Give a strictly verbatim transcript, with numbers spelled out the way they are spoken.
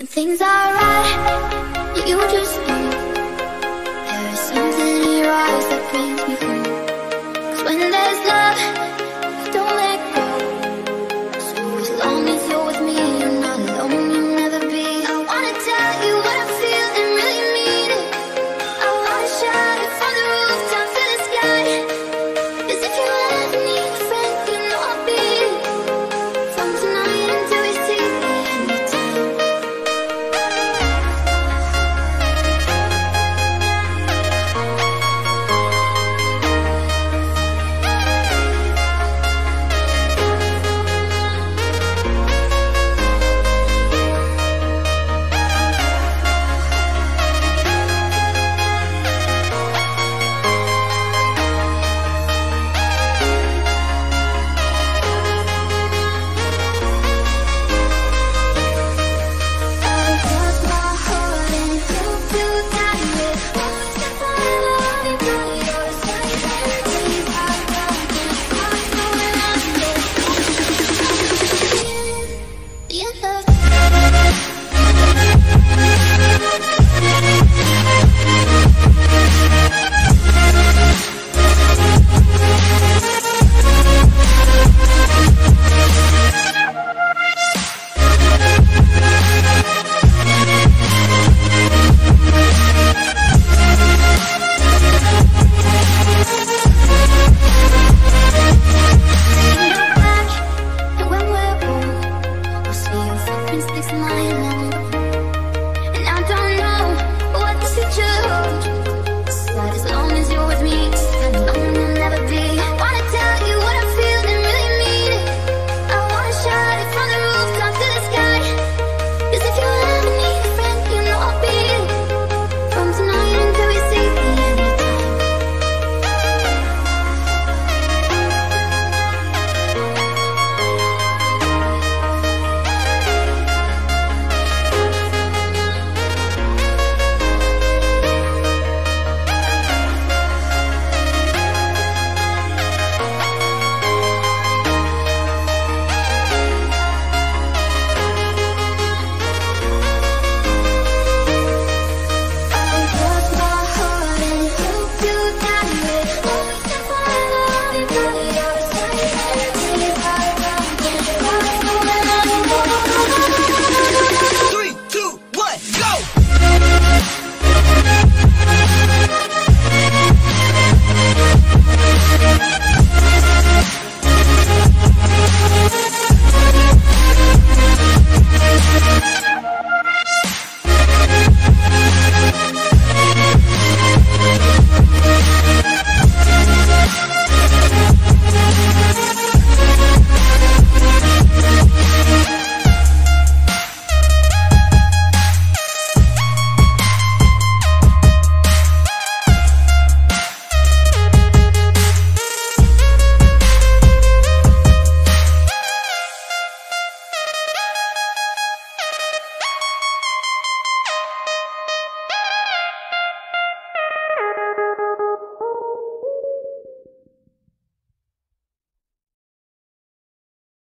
Things are right, you just know there is something in your eyes that brings me home. 'Cause when there's love, you don't let go. So as long as you're with me, you're not alone, you'll never be. I wanna tell you what I feel and really mean it. I wanna shout it from the rooftop to the sky. 'Cause if you ever need a friend, you know I'll be it. From tonight until we see the end of time. And when we're old, we'll see your footprints next to mine.